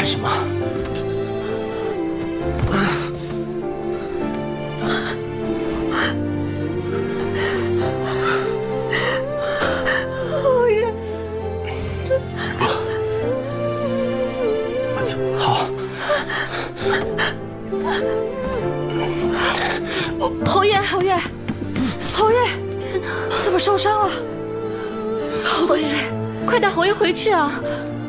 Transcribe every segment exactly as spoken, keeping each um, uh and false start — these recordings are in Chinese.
什么？ 侯爷， 不，好。 侯爷，侯爷，侯爷，怎么受伤了？好东西， 快带侯爷回去啊！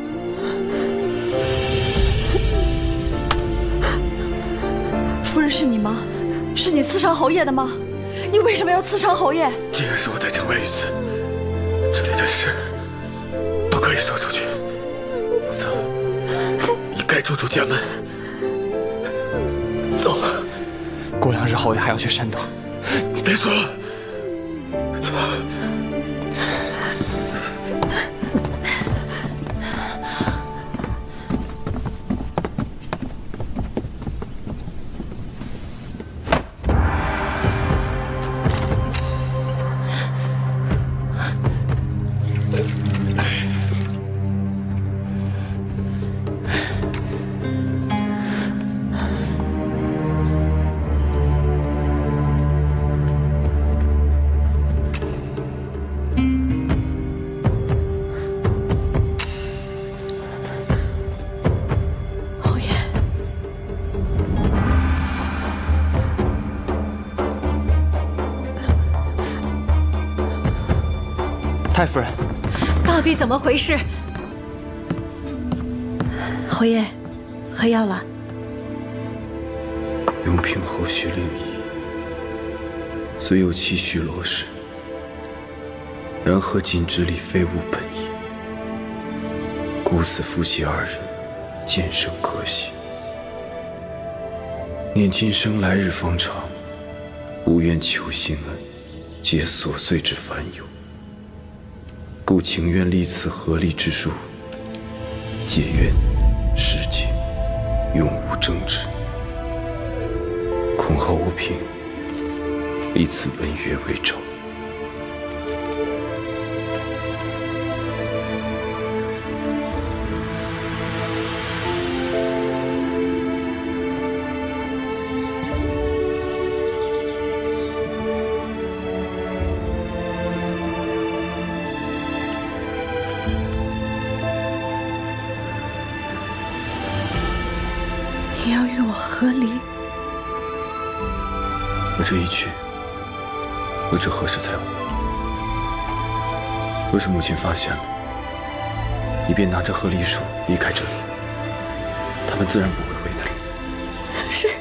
夫人是你吗？是你刺伤侯爷的吗？你为什么要刺伤侯爷？ 既然是我带程外遇刺，这里的事不可以说出去，否则一概逐出家门。走。 过两日侯爷还要去山东。 别说了，走。 太夫人， 到底怎么回事？侯爷，喝药了。 永平侯徐令仪，虽有其许罗氏，然何锦之礼非吾本意。故此夫妻二人，渐生隔隙。念今生来日方长，无愿求心恩，皆琐碎之烦忧。故情愿立此合力之术，解愿世界永无争执。恐侯无凭，立此文约为照。 你要与我和离？ 我这一去，不知何时才回。若是母亲发现了，你便拿着和离书离开这里，他们自然不会为难你。 是，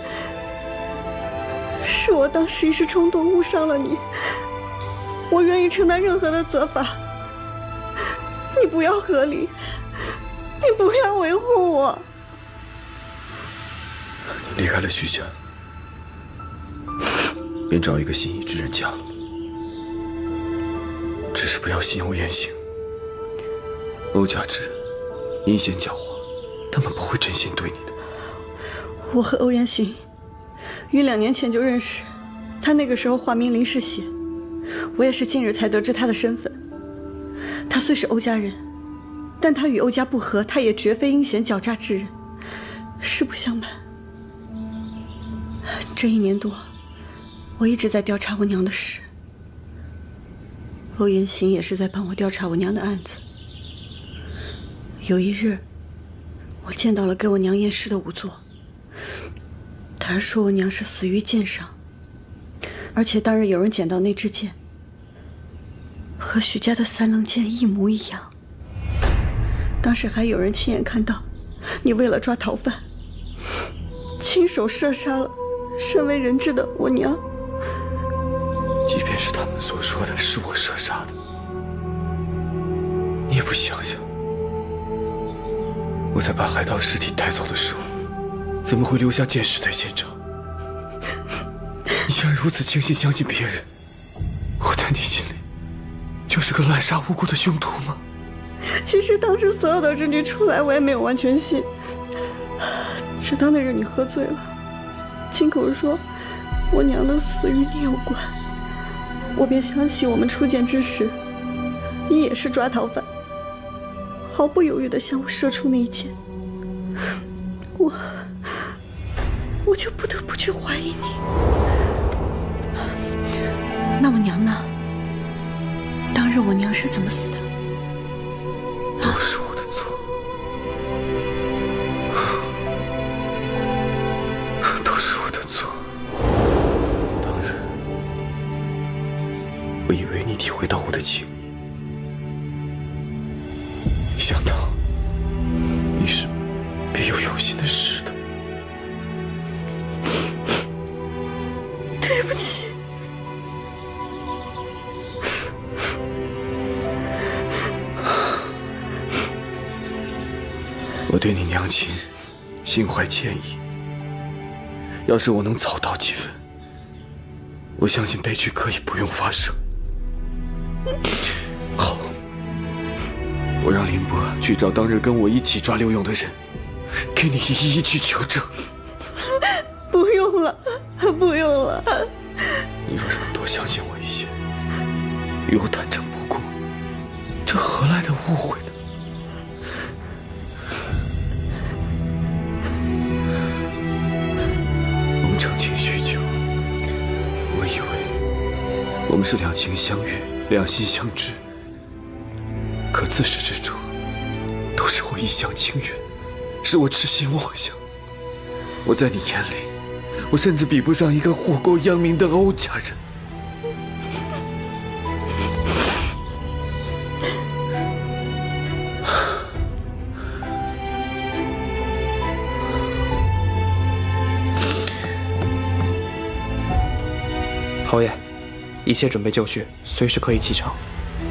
是我当时一时冲动误伤了你，我愿意承担任何的责罚。你不要和离，你不要维护我。 离开了徐家，便找一个心仪之人嫁了。只是不要信欧言行，欧家之人阴险狡猾，他们不会真心对你的。 我和欧言行于两年前就认识，他那个时候化名林世贤，我也是近日才得知他的身份。他虽是欧家人，但他与欧家不和，他也绝非阴险狡诈之人。实不相瞒，这一年多，我一直在调查我娘的事。欧言行也是在帮我调查我娘的案子。有一日，我见到了给我娘验尸的仵作，他说我娘是死于剑伤，而且当日有人捡到那支剑，和许家的三棱剑一模一样。当时还有人亲眼看到，你为了抓逃犯，亲手射杀了身为人质的我娘。 即便是他们所说的是我射杀的，你也不想想，我在把海盗尸体带走的时候，怎么会留下剑矢在现场？你竟然如此轻信相信别人，我在你心里就是个滥杀无辜的凶徒吗？ 其实当时所有的证据出来，我也没有完全信。直到那日你喝醉了，亲口说我娘的死与你有关，我便相信我们初见之时，你也是抓逃犯，毫不犹豫地向我射出那一箭。 我我就不得不去怀疑你。那我娘呢？当日我娘是怎么死的？ 都是我的错，都是我的错。当日，我以为你体会到我的情谊，没想到你是别有用心的使的。 对不起。 我对你娘亲心怀歉意，要是我能早到几分，我相信悲剧可以不用发生。好，我让凌波去找当日跟我一起抓刘勇的人，给你一一去求证。 不用了，不用了。 你若是能多相信我一些，与我坦诚不公，这何来的误会呢？成亲许久，我以为我们是两情相悦、两心相知，可自始至终都是我一厢情愿，是我痴心妄想。我在你眼里，我甚至比不上一个祸国殃民的欧家人。 侯爷，一切准备就绪，随时可以启程。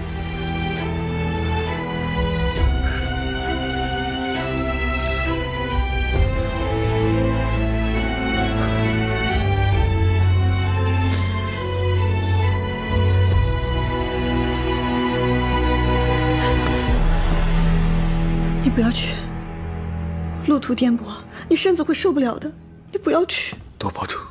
你不要去，路途颠簸，你身子会受不了的。你不要去。 多保重。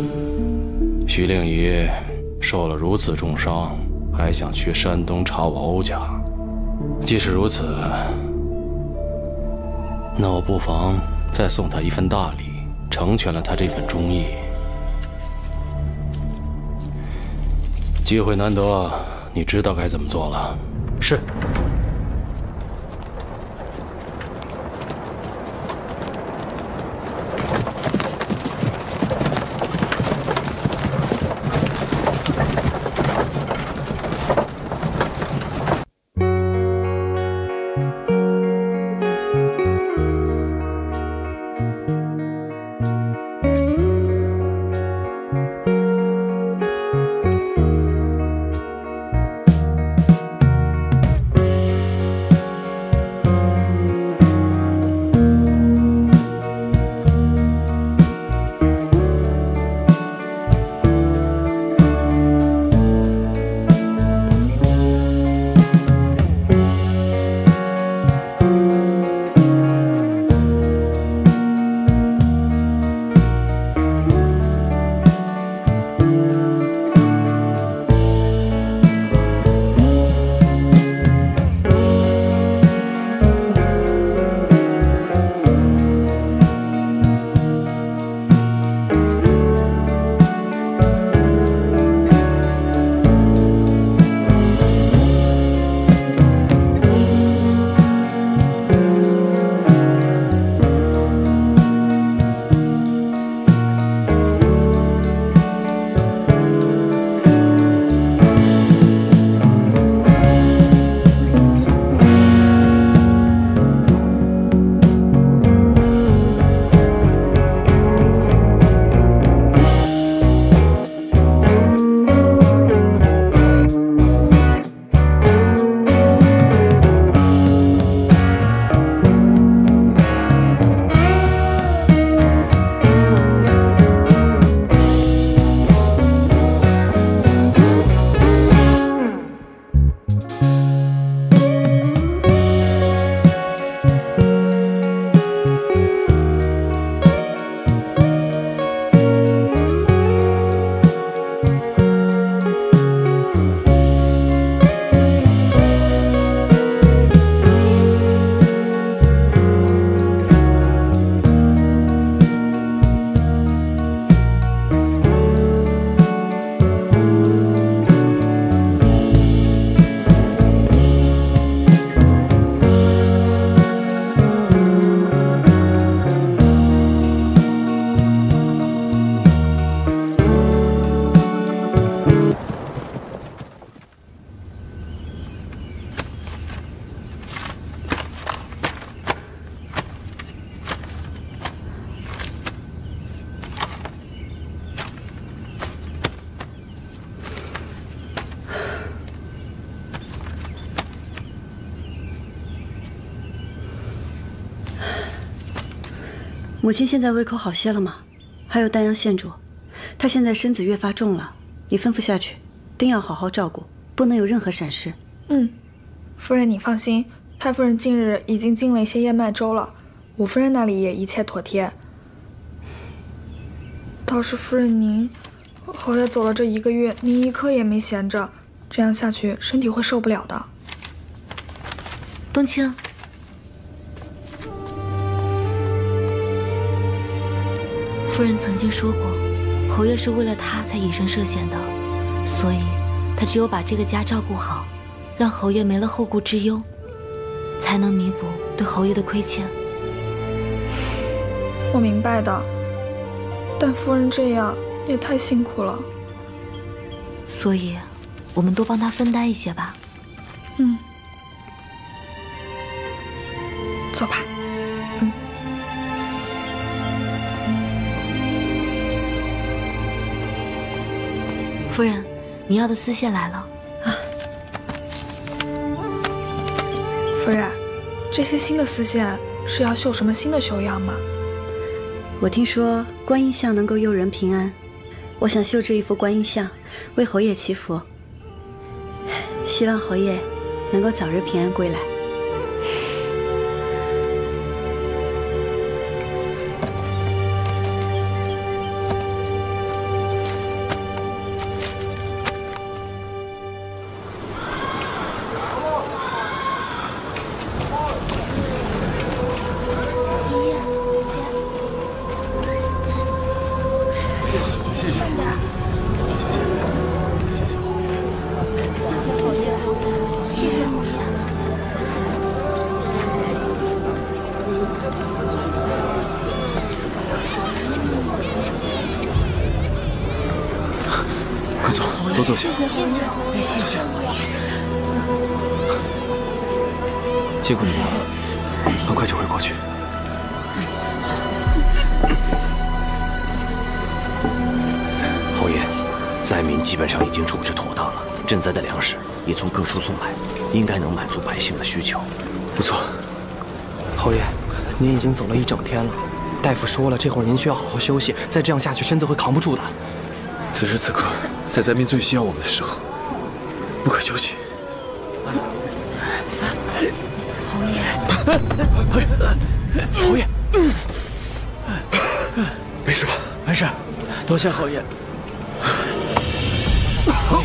徐令仪受了如此重伤，还想去山东查我欧家。既是如此，那我不妨再送他一份大礼，成全了他这份忠义。机会难得，你知道该怎么做了。 是。 母亲现在胃口好些了吗？还有丹阳县主，她现在身子越发重了，你吩咐下去，定要好好照顾，不能有任何闪失。 嗯，夫人你放心，太夫人近日已经进了一些燕麦粥了，五夫人那里也一切妥帖。倒是夫人您，侯爷走了这一个月，您一刻也没闲着，这样下去身体会受不了的。 冬青。夫人曾经说过，侯爷是为了她才以身涉险的，所以她只有把这个家照顾好，让侯爷没了后顾之忧，才能弥补对侯爷的亏欠。 我明白的，但夫人这样也太辛苦了， 所以我们多帮她分担一些吧。 嗯，走吧。 嗯。夫人，你要的丝线来了。啊， 夫人，这些新的丝线是要绣什么新的绣样吗？ 我听说观音像能够佑人平安，我想绣制一幅观音像，为侯爷祈福，希望侯爷能够早日平安归来。 谢谢侯爷。 快走，多坐下。 谢谢侯爷。 辛苦你们了，很快就会过去。 侯爷，灾民基本上已经处置妥当了，赈灾的粮食也从各处送来，应该能满足百姓的需求。 不错。 侯爷，您已经走了一整天了，大夫说了，这会儿您需要好好休息，再这样下去身子会扛不住的。 此时此刻，在灾民最需要我们的时候，不可休息。 侯爷， 侯爷， 没事吧？ 没事，多谢侯爷。侯爷，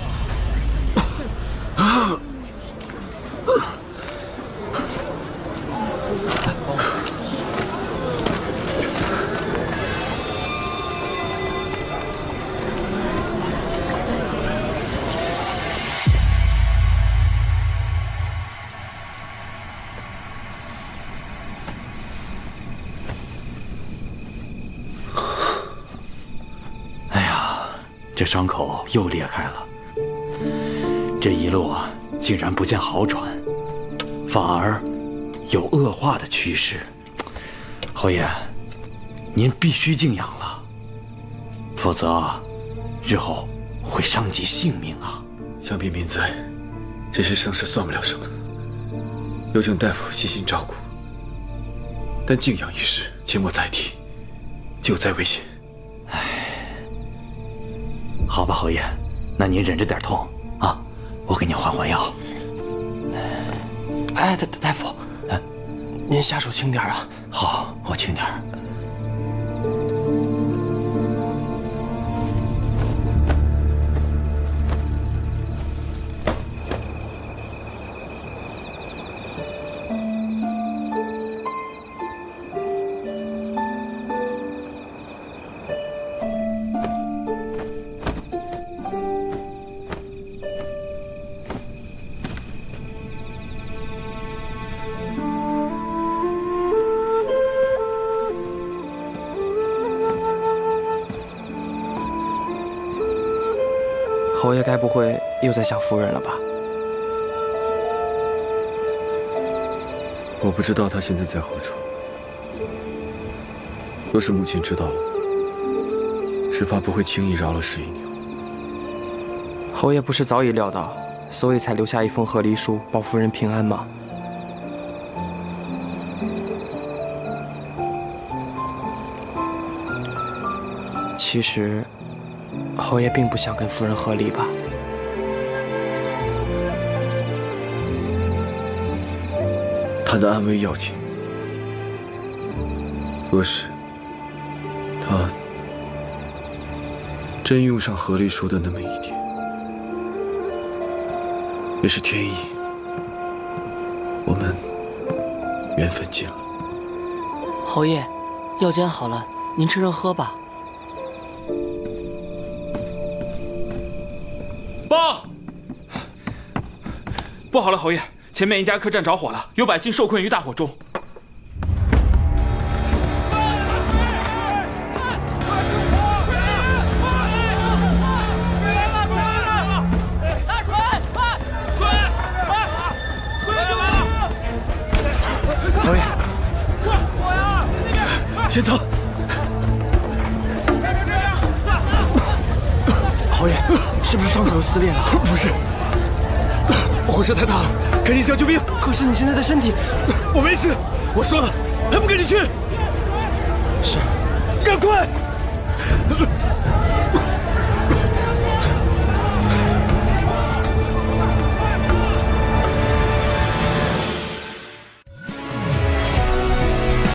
这伤口又裂开了，这一路啊，竟然不见好转，反而有恶化的趋势。侯爷，您必须静养了，否则日后会伤及性命啊！ 想必民灾，这些伤势算不了什么，有请大夫细心照顾。但静养一时，切莫再提，救灾危险。 好吧，侯爷，那您忍着点痛啊，我给您换换药。 哎，大大夫，您下手轻点啊。 好，我轻点儿。 侯爷该不会又在想夫人了吧？ 我不知道他现在在何处。若是母亲知道了，只怕不会轻易饶了十一娘。 侯爷不是早已料到，所以才留下一封和离书保夫人平安吗？其实，侯爷并不想跟夫人和离吧？ 他的安危要紧。若是他真用上和离书的那么一天，也是天意，我们缘分尽了。 侯爷，药煎好了，您趁热喝吧。 报！不好了，侯爷，前面一家客栈着火了，有百姓受困于大火中。 侯爷， 先走。 侯爷，是不是伤口又撕裂了？ 不是，火势太大了，赶紧叫救兵。 可是你现在的身体…… 我没事，我说了，还不赶紧去？ 是， 赶快！